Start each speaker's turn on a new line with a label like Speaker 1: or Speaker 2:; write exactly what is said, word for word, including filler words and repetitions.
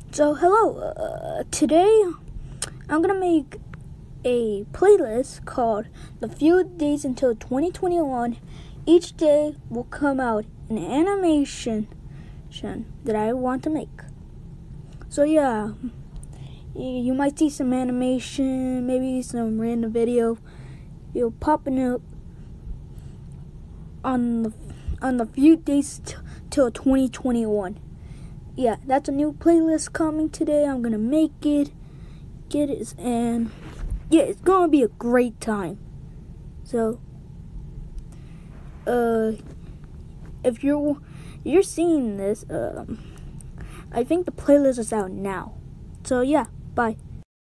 Speaker 1: So hello, uh, today I'm gonna make a playlist called The Few Days Until twenty twenty-one. Each day will come out an animation that I want to make. So yeah, you might see some animation, maybe some random video, you know, popping up on the on the few days t- till twenty twenty-one. Yeah, that's a new playlist coming today. I'm gonna make it, get it, and yeah, it's gonna be a great time. So, uh, if you're you're seeing this, um, I think the playlist is out now. So yeah, bye.